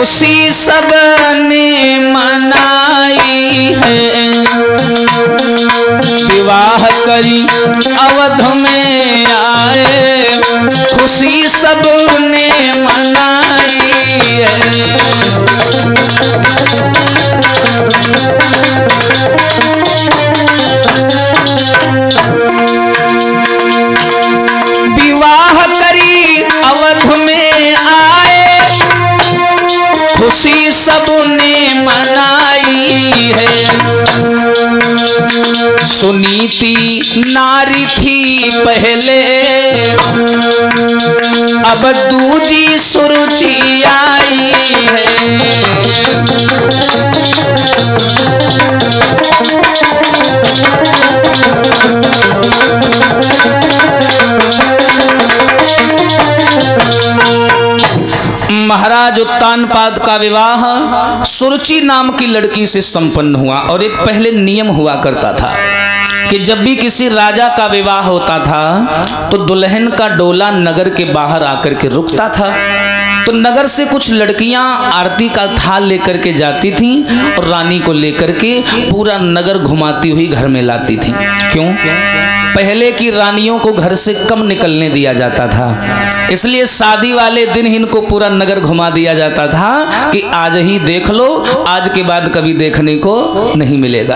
खुशी सबने मनाई है, विवाह करी अवध में आए, खुशी सबने मनाई है। विवाह करी अवध में आए, खुशी सबने मनाई है। सुनीति नारी थी पहले, अब दूजी सुरुचि आई है। महाराज उत्तानपाद का विवाह सुरुचि नाम की लड़की से संपन्न हुआ। और एक पहले नियम हुआ करता था कि जब भी किसी राजा का विवाह होता था तो दुल्हन का डोला नगर के बाहर आकर के रुकता था। तो नगर से कुछ लड़कियां आरती का थाल लेकर के जाती थीं और रानी को लेकर के पूरा नगर घुमाती हुई घर में लाती थीं। क्यों? पहले की रानियों को घर से कम निकलने दिया जाता था, इसलिए शादी वाले दिन ही इनको पूरा नगर घुमा दिया जाता था कि आज ही देख लो, आज के बाद कभी देखने को नहीं मिलेगा।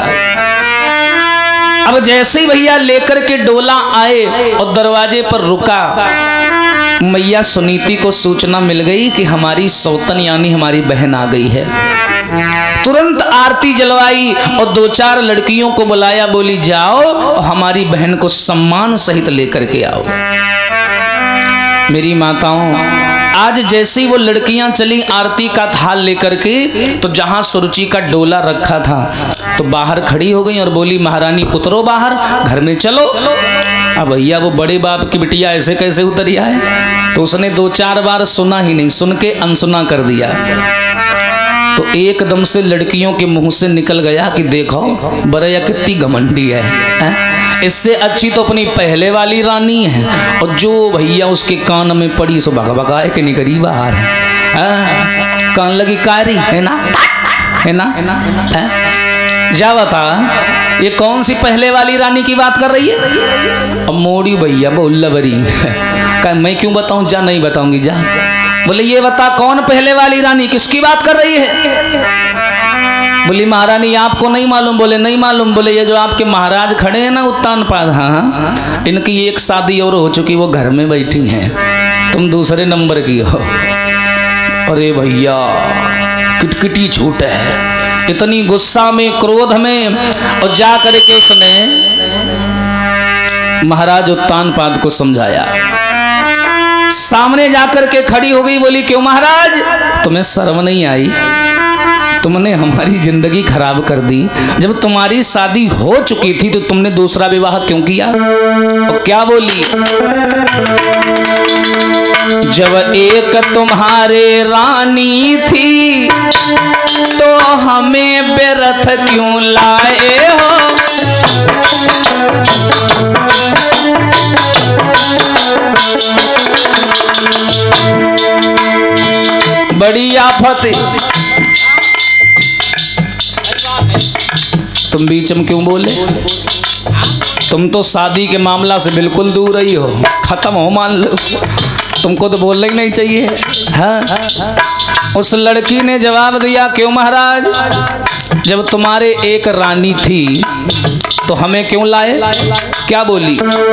अब जैसे ही भैया लेकर के डोला आए और दरवाजे पर रुका, मैया सुनीति को सूचना मिल गई कि हमारी सौतन यानी हमारी बहन आ गई है। तुरंत आरती जलवाई और दो चार लड़कियों को बुलाया, बोली जाओ और हमारी बहन को सम्मान सहित लेकर के आओ। मेरी माताओं, आज जैसे ही वो लड़कियां चली आरती का थाल लेकर के, तो जहां सुरुचि का डोला रखा था तो बाहर खड़ी हो गई और बोली, महारानी उतरो बाहर, घर में चलो। अब भैया वो बड़े बाप की बिटिया ऐसे कैसे उतरी आए? तो उसने दो चार बार सुना ही नहीं, सुन के अनसुना कर दिया। तो एकदम से लड़कियों के मुंह से निकल गया कि देखो बरैया कितनी घमंडी है? इससे अच्छी तो अपनी पहले वाली रानी है। और जो भैया उसके कान में पड़ी सो भगा भगाए के निकली बाहर। कान लगी कारी है ना, है ना, जा बता ये कौन सी पहले वाली रानी की बात कर रही है? अब मोड़ी भैया बोल बरी मैं क्यों बताऊं? जा नहीं बताऊंगी, जा। बोले ये बता कौन पहले वाली रानी, किसकी बात कर रही है? बोली महारानी आपको नहीं मालूम? बोले नहीं मालूम। बोले ये जो आपके महाराज खड़े हैं ना उत्तानपाद, हाँ, इनकी एक शादी और हो चुकी, वो घर में बैठी हैं, तुम दूसरे नंबर की हो। अरे भैया किटकिटी छूट है। इतनी गुस्सा में, क्रोध में, और जा करके उसने महाराज उत्तानपाद को समझाया। सामने जाकर के खड़ी हो गई, बोली क्यों महाराज, तुम्हें शर्म नहीं आई? तुमने हमारी जिंदगी खराब कर दी। जब तुम्हारी शादी हो चुकी थी तो तुमने दूसरा विवाह क्यों किया? और क्या बोली? जब एक तुम्हारे रानी थी तो हमें व्यर्थ क्यों लाए हो? बड़ी आफत है। तुम बीच में क्यों बोले? तुम तो शादी के मामला से बिल्कुल दूर ही हो, खत्म हो मान लो, तुमको तो बोलना ही नहीं चाहिए। हाँ? उस लड़की ने जवाब दिया क्यों महाराज, जब तुम्हारे एक रानी थी तो हमें क्यों लाए? क्या बोली?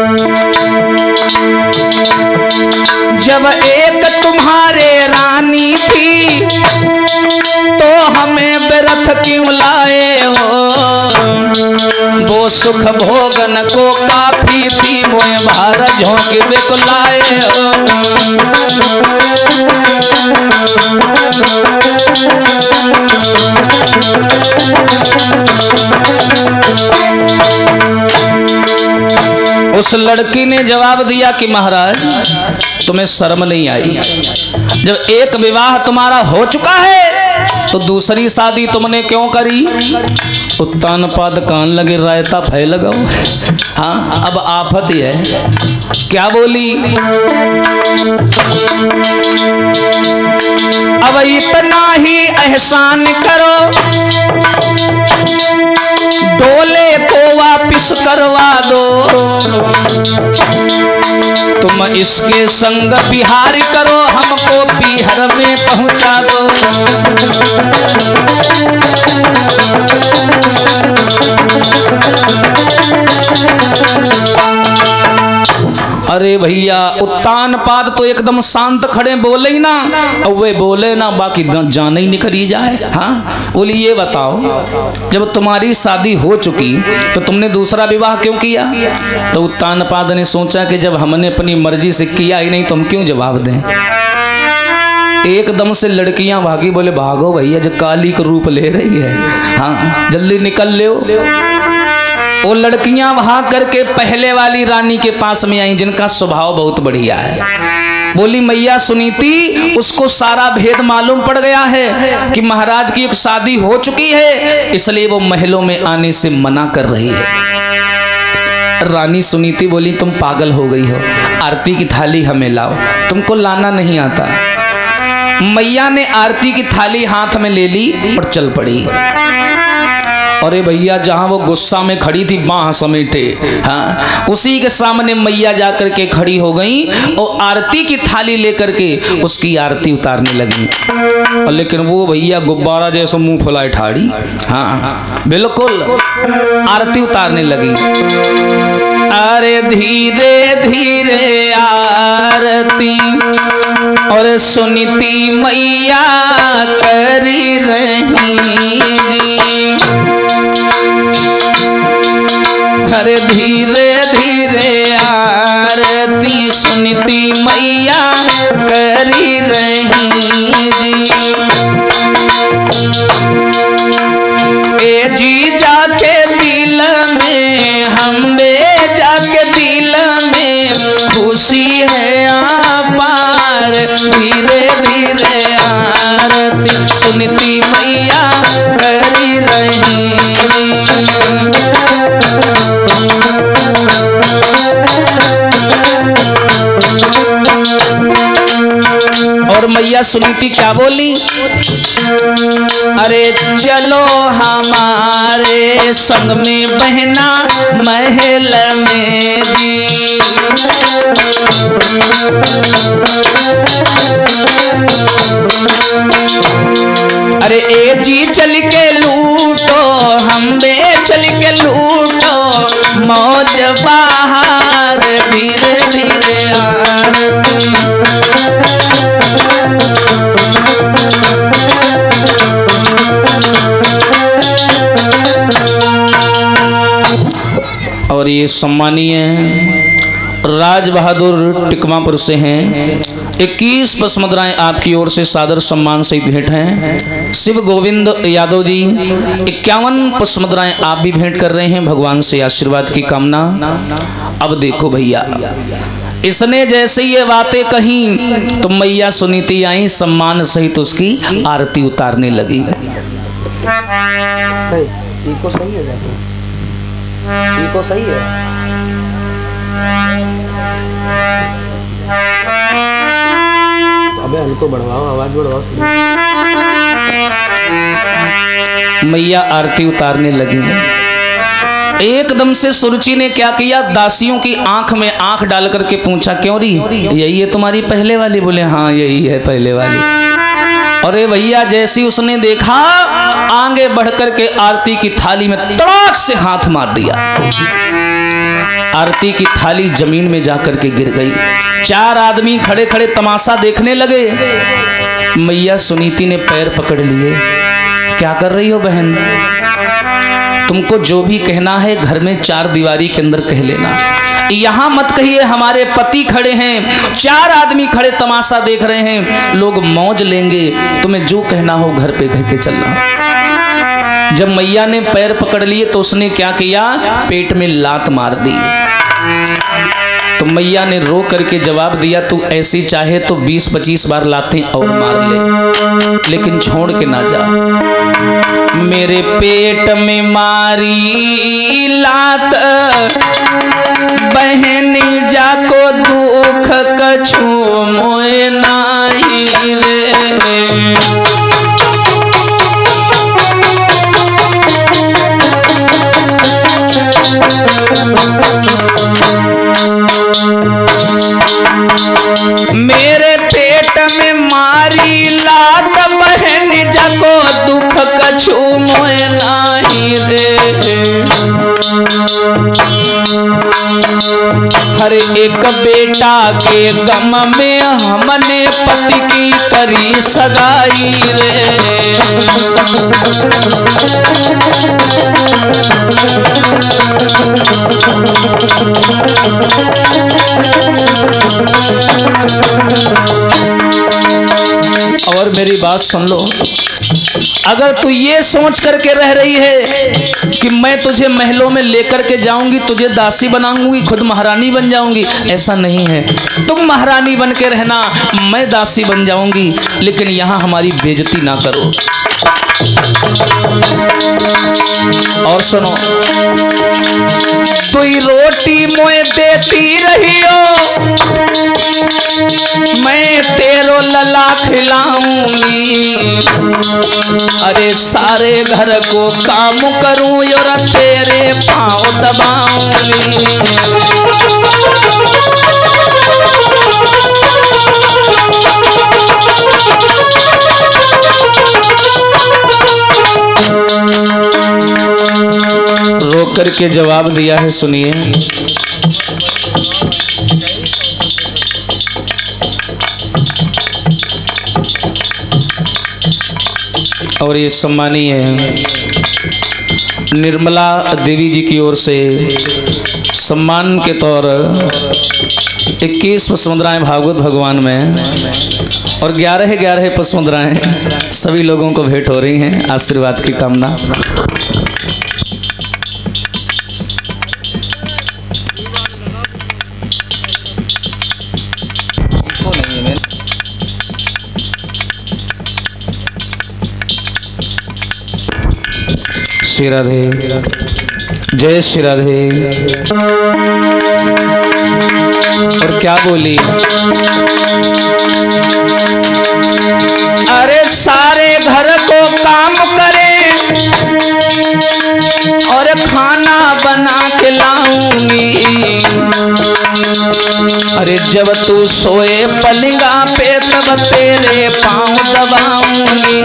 जब एक तुम्हारे रानी थी तो हमें व्यर्थ क्यों लाए हो? वो सुख भोगन को काफी थी, मोए भार झोंके बेकुलाए हो। उस लड़की ने जवाब दिया कि महाराज तुम्हें शर्म नहीं आई? जब एक विवाह तुम्हारा हो चुका है तो दूसरी शादी तुमने क्यों करी? उत्तानपाद कान लगे रायता फै लगाओ। हाँ अब आफत ही है। क्या बोली? अब इतना ही एहसान करो, डोले को वापिस करवा दो, तुम इसके संग बिहार करो, हमको बिहार में पहुंचा दो। अरे भैया उत्तान पाद तो एकदम शांत खड़े, बोले ही ना, और वे बोले ना, बाकी जाने ही निकली जाए। हाँ बोली ये बताओ, जब तुम्हारी शादी हो चुकी तो तुमने दूसरा विवाह क्यों किया? तो उत्तान पाद ने सोचा कि जब हमने अपनी मर्जी से किया ही नहीं तो हम क्यों जवाब दें। एकदम से लड़कियां भागी, बोले भागो भैया, जो काली का रूप ले रही है, हाँ जल्दी निकल लो। वो लड़कियां वहां करके पहले वाली रानी के पास में आई, जिनका स्वभाव बहुत बढ़िया है। बोली मैया सुनीति, उसको सारा भेद मालूम पड़ गया है कि महाराज की एक शादी हो चुकी है, इसलिए वो महलों में आने से मना कर रही है। रानी सुनीति बोली तुम पागल हो गई हो, आरती की थाली हमें लाओ, तुमको लाना नहीं आता। मैया ने आरती की थाली हाथ में ले ली और चल पड़ी। अरे भैया जहां वो गुस्सा में खड़ी थी बाह समेटे, हाँ उसी के सामने मैया जाकर के खड़ी हो गई और आरती की थाली लेकर के उसकी आरती उतारने लगी। लेकिन वो भैया गुब्बारा जैसा मुंह फुलाए ठाड़ी, हाँ बिल्कुल आरती उतारने लगी। अरे धीरे धीरे आरती और सुनीति मैया करी रही, अरे धीरे धीरे आरती सुनीति मैया करी रही। ए जी जाके दिल में, हमें जाके दिल में खुशी है अपार, धीरे धीरे आरती सुनीति मैया करी रही। और मैया सुनीति क्या बोली? अरे चलो हमारे संग में बहना महल में जी, अरे ए जी चल के लूटो, हम बे चल के लूटो मौज बाहर, धीरे धीरे आरती। और ये सम्मानीय राज बहादुर टिकमापुर से हैं, 21 पस मुद्राएं आपकी ओर से सादर सम्मान सहित भेंट हैं। शिव गोविंद यादव जी 51 पस मुद्राएं आप भी भेंट कर रहे हैं, भगवान से आशीर्वाद की कामना। अब देखो भैया, इसने जैसे ये बातें कही तो मैया सुनीति आई, सम्मान सहित उसकी आरती उतारने लगी। इको सही है, इको सही है। अबे हल्को बढ़वाओ, आवाज बढ़वाओ। मैया आरती उतारने लगी। एकदम से सुरुचि ने क्या किया, दासियों की आंख में आंख डाल करके पूछा क्यों री, यही है तुम्हारी पहले वाली? बोले हाँ यही है पहले वाली। अरे भैया जैसी उसने देखा, आगे बढ़कर के आरती की थाली में तड़ाक से हाथ मार दिया। आरती की थाली जमीन में जाकर के गिर गई। 4 आदमी खड़े खड़े तमाशा देखने लगे। मैया सुनीति ने पैर पकड़ लिए। क्या कर रही हो बहन? तुमको जो भी कहना है घर में 4 दीवारी के अंदर कह लेना, यहाँ मत कहिए। हमारे पति खड़े हैं, 4 आदमी खड़े तमाशा देख रहे हैं, लोग मौज लेंगे, तुम्हें जो कहना हो घर पे कह के चलना। जब मैया ने पैर पकड़ लिए तो उसने क्या किया, पेट में लात मार दी। तो मैया ने रो करके जवाब दिया, तू ऐसी चाहे तो 20-25 बार लातें और मार ले, लेकिन छोड़ के ना जा। मेरे पेट में मारी लात, बहनी जाको दुख कछु मोए नाही रे। हमारी लात बहन जको दुख कछु मोए नाही रे। हर एक बेटा के गम में हमने पति की करी सगाई रे। और मेरी बात सुन लो, अगर तू ये सोच करके रह रही है कि मैं तुझे महलों में लेकर के जाऊंगी, तुझे दासी बनाऊंगी, खुद महारानी बन जाऊंगी, ऐसा नहीं है। तुम महारानी बन के रहना, मैं दासी बन जाऊंगी, लेकिन यहां हमारी बेइज्जती ना करो। और सुनो, तू रोटी मोए देती रही हो, मैं तेरो लला खिलाऊंगी। अरे सारे घर को काम करूं और तेरे पाँव दबाऊंगी। रो करके जवाब दिया है, सुनिए। और ये सम्मानीय निर्मला देवी जी की ओर से सम्मान के तौर 21 पसमंदराएं भागवत भगवान में और 11 पसमंदराएं सभी लोगों को भेंट हो रही हैं। आशीर्वाद की कामना। श्री राधे, जय श्री राधे। और क्या बोली, अरे सारे घर को काम करे और खाना बना के लाऊंगी। अरे जब तू सोए पलंगा पे तब तेरे पाँव दबाऊंगी।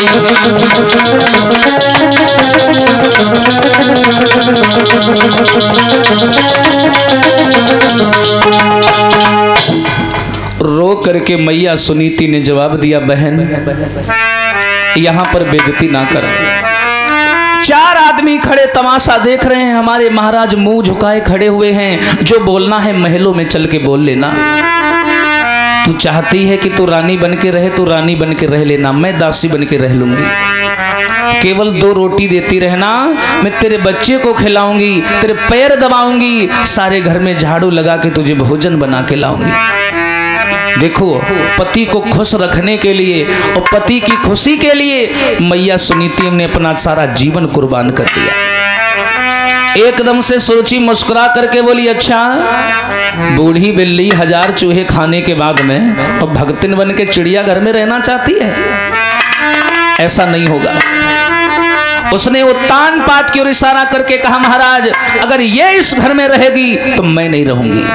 रो करके मैया सुनीति ने जवाब दिया, बहन यहाँ पर बेइज्जती ना कर। 4 आदमी खड़े तमाशा देख रहे हैं, हमारे महाराज मुंह झुकाए खड़े हुए हैं। जो बोलना है महलों में चल के बोल लेना। तू चाहती है कि तू रानी बन के रहे, तू रानी बन के रह लेना, मैं दासी बन के रह लूंगी। केवल 2 रोटी देती रहना, मैं तेरे बच्चे को खिलाऊंगी, तेरे पैर दबाऊंगी, सारे घर में झाड़ू लगा के तुझे भोजन बना के लाऊंगी। देखो, पति को खुश रखने के लिए और पति की खुशी के लिए मैया सुनीति ने अपना सारा जीवन कुर्बान कर दिया। एकदम से सुरुचि मुस्कुरा करके बोली, अच्छा बूढ़ी बिल्ली 1000 चूहे खाने के बाद में और भगतिन बन के चिड़िया घर में रहना चाहती है? ऐसा नहीं होगा। उसने उत्तान पात की ओर इशारा करके कहा, महाराज अगर ये इस घर में रहेगी तो मैं नहीं रहूंगी।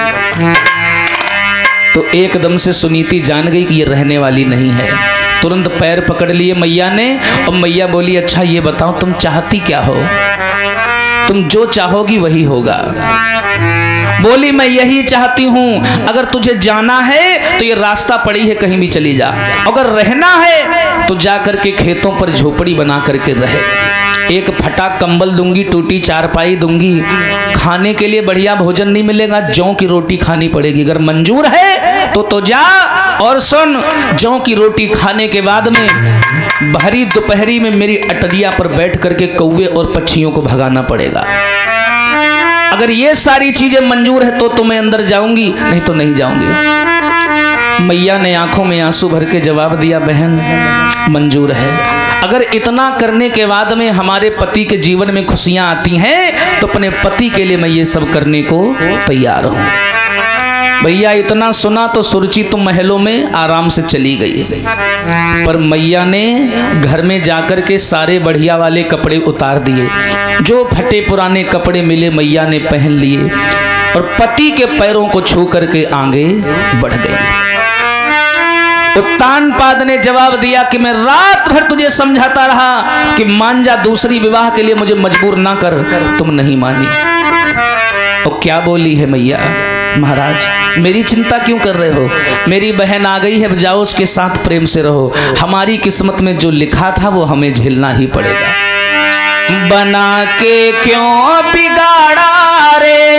तो एकदम से सुनीति जान गई कि ये रहने वाली नहीं है। तुरंत पैर पकड़ लिए मैया ने और मैया बोली, अच्छा ये बताओ तुम चाहती क्या हो? तुम जो चाहोगी वही होगा। बोली, मैं यही चाहती हूँ, अगर तुझे जाना है तो ये रास्ता पड़ी है, कहीं भी चली जा। अगर रहना है तो जा करके खेतों पर झोपड़ी बना करके रहे। एक फटा कंबल दूंगी, टूटी चारपाई दूंगी, खाने के लिए बढ़िया भोजन नहीं मिलेगा, जौ की रोटी खानी पड़ेगी। अगर मंजूर है तो जा। और सुन, जौ की रोटी खाने के बाद में भरी दोपहरी में मेरी अटरिया पर बैठ करके कौवे और पक्षियों को भगाना पड़ेगा। अगर ये सारी चीजें मंजूर है तो मैं अंदर जाऊंगी, नहीं तो नहीं जाऊंगी। मैया ने आंखों में आंसू भर के जवाब दिया, बहन मंजूर है। अगर इतना करने के बाद में हमारे पति के जीवन में खुशियां आती हैं तो अपने पति के लिए मैं ये सब करने को तैयार हूं। भैया इतना सुना तो सुरुचि तो महलों में आराम से चली गई, पर मैया ने घर में जाकर के सारे बढ़िया वाले कपड़े उतार दिए। जो फटे पुराने कपड़े मिले मैया ने पहन लिए और पति के पैरों को छू करके आगे बढ़ गई। उत्तानपाद ने जवाब दिया कि मैं रात भर तुझे समझाता रहा कि मान जा, दूसरी विवाह के लिए मुझे मजबूर ना कर, तुम नहीं मानी। और क्या बोली है मैया, महाराज मेरी चिंता क्यों कर रहे हो, मेरी बहन आ गई है, जाओ उसके साथ प्रेम से रहो, हमारी किस्मत में जो लिखा था वो हमें झेलना ही पड़ेगा। बना के क्यों बिगाड़ा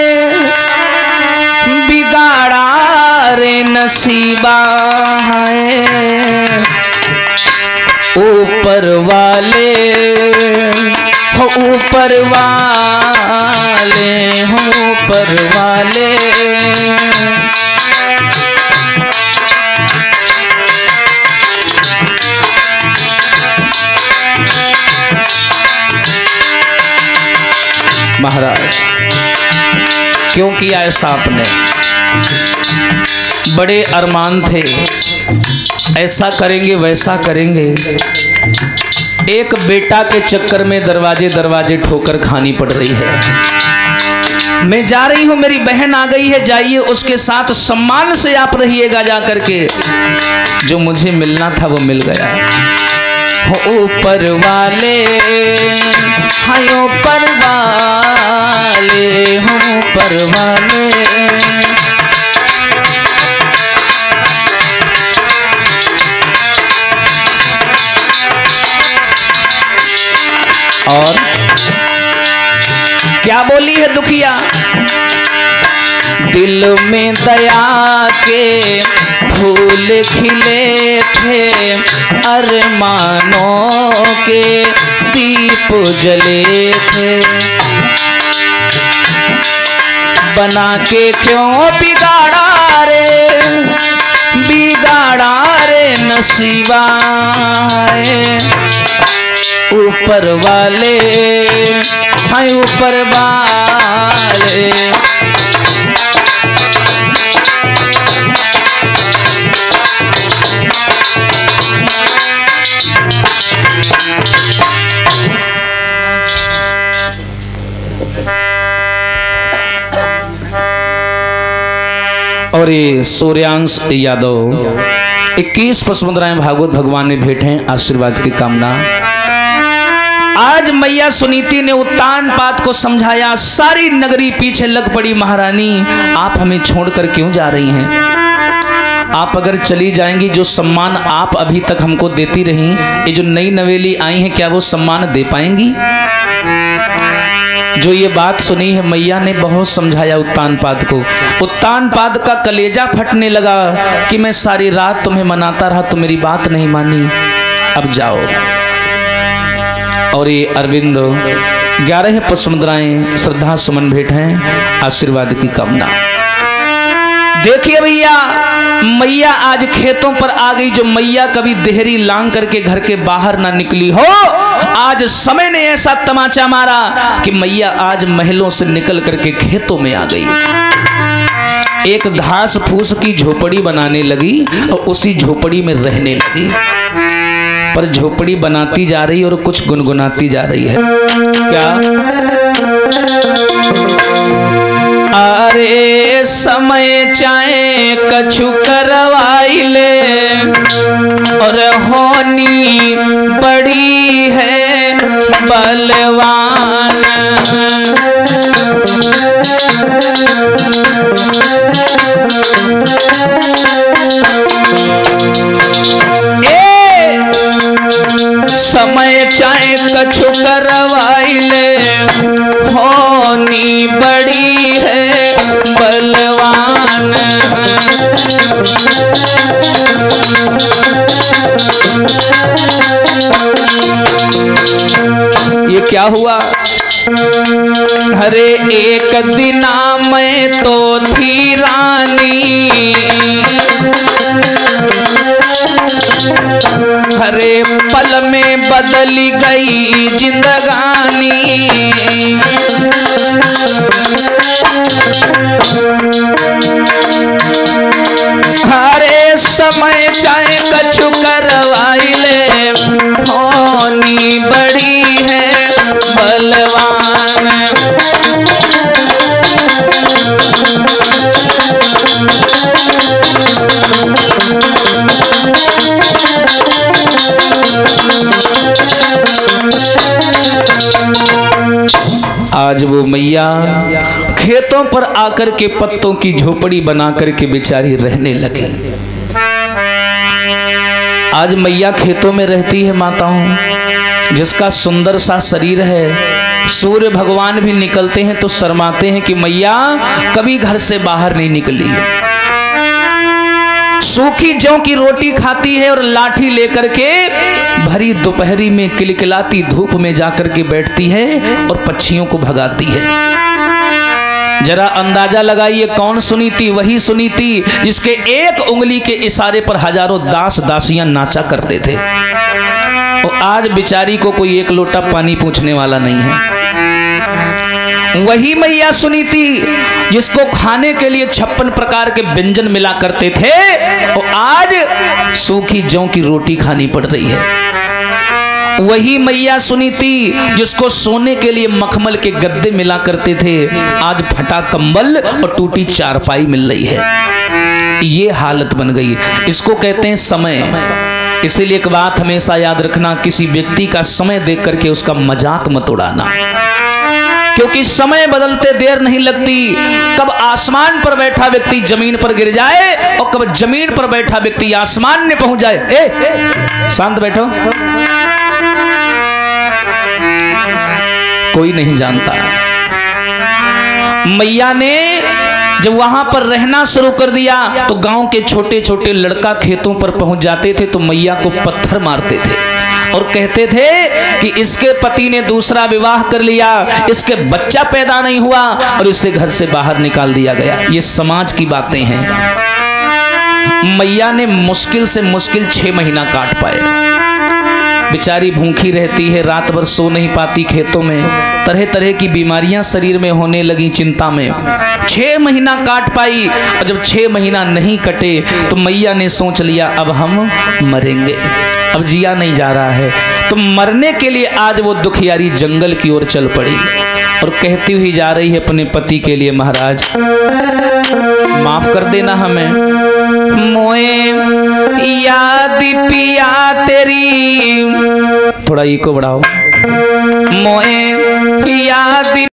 रे नसीबा है, ऊपर वाले हो ऊपर वाले हो ऊपर वाले। महाराज क्यों किया ऐसा आपने, बड़े अरमान थे, ऐसा करेंगे वैसा करेंगे, एक बेटा के चक्कर में दरवाजे दरवाजे ठोकर खानी पड़ रही है। मैं जा रही हूं, मेरी बहन आ गई है, जाइए उसके साथ सम्मान से आप रहिएगा जा करके, जो मुझे मिलना था वो मिल गया। हो ऊपर वाले हाय ऊपर वाले हो ऊपर वाले। और क्या बोली है दुखिया, दिल में दया के फूल खिले थे, अरमानों के दीप जले थे, बना के क्यों बिगाड़ा रे नसीबा, ऊपर वाले हाय ऊपर वाले। और ये सूर्यांश यादव 21 पसमंदराएं भागवत भगवान ने भेंटे आशीर्वाद की कामना। आज मैया सुनीति ने उत्तानपाद को समझाया, सारी नगरी पीछे लग पड़ी, महारानी आप हमें छोड़कर क्यों जा रही हैं, आप अगर चली जाएंगी जो सम्मान आप अभी तक हमको देती रही, ये जो नई नवेली आई हैं क्या वो सम्मान दे पाएंगी। जो ये बात सुनी है मैया ने बहुत समझाया उत्तानपाद को। उत्तानपाद का कलेजा फटने लगा कि मैं सारी रात तुम्हें मनाता रहा, तुम मेरी बात नहीं मानी, अब जाओ। और ये अरविंद 11 पसमंदराएं श्रद्धा सुमन भेंट हैं आशीर्वाद की कामना। देखिए भैया मैया आज खेतों पर आ गई, जो मैया कभी देहरी लांग करके घर के बाहर ना निकली हो, आज समय ने ऐसा तमाचा मारा कि मैया आज महलों से निकल करके खेतों में आ गई। एक घास फूस की झोपड़ी बनाने लगी और उसी झोपड़ी में रहने लगी, पर झोपड़ी बनाती जा रही और कुछ गुनगुनाती जा रही है। क्या? अरे समय चाहे कछु करवाइले और होनी बड़ी है बलवान, समय चाहे कछु करवाइले होनी बड़ी है बलवान। ये क्या हुआ? अरे एक दिना मैं तो थी रानी, हरे पल में बदली गई जिंदगानी। हरे समय चाहे कछु करवाइले होनी बड़ी है बलवान। आज वो मैया खेतों पर आकर के पत्तों की झोपड़ी बना करके बेचारी रहने लगी। आज मैया खेतों में रहती है माताओं, जिसका सुंदर सा शरीर है। सूर्य भगवान भी निकलते हैं तो शर्माते हैं कि मैया कभी घर से बाहर नहीं निकली। सूखी जौ की रोटी खाती है और लाठी लेकर के भरी दोपहरी में किलकिलाती धूप में जाकर के बैठती है और पक्षियों को भगाती है। जरा अंदाजा लगाइए कौन सुनीति? वही सुनीति जिसके एक उंगली के इशारे पर हजारों दास दासियां नाचा करते थे। और आज बेचारी को कोई एक लोटा पानी पूछने वाला नहीं है। वही मैया सुनीति जिसको खाने के लिए 56 प्रकार के व्यंजन मिला करते थे और आज सूखी जौ की रोटी खानी पड़ रही है। वही मैया सुनीति जिसको सोने के लिए मखमल के गद्दे मिला करते थे, आज फटा कंबल और टूटी चारपाई मिल रही है। ये हालत बन गई। इसको कहते हैं समय। इसीलिए एक बात हमेशा याद रखना, किसी व्यक्ति का समय देख करके उसका मजाक मत उड़ाना, क्योंकि समय बदलते देर नहीं लगती। कब आसमान पर बैठा व्यक्ति जमीन पर गिर जाए और कब जमीन पर बैठा व्यक्ति आसमान में पहुंच जाए। शांत बैठो, कोई नहीं जानता। मैया ने जब वहां पर रहना शुरू कर दिया तो गांव के छोटे छोटे लड़का खेतों पर पहुंच जाते थे तो मैया को पत्थर मारते थे और कहते थे कि इसके पति ने दूसरा विवाह कर लिया, इसके बच्चा पैदा नहीं हुआ और इसे घर से बाहर निकाल दिया गया। ये समाज की बातें हैं। मैया ने मुश्किल से मुश्किल 6 महीना काट पाए। बेचारी भूखी रहती है, रात भर सो नहीं पाती खेतों में, तरह तरह की बीमारियां शरीर में होने लगी चिंता में। 6 महीना काट पाई और जब 6 महीना नहीं कटे तो मैया ने सोच लिया अब हम मरेंगे, अब जिया नहीं जा रहा है। तो मरने के लिए आज वो दुखियारी जंगल की ओर चल पड़ी और कहती हुई जा रही है अपने पति के लिए, महाराज माफ कर देना हमें, मोए याद पिया तेरी, थोड़ा इको बढ़ाओ, मोए याद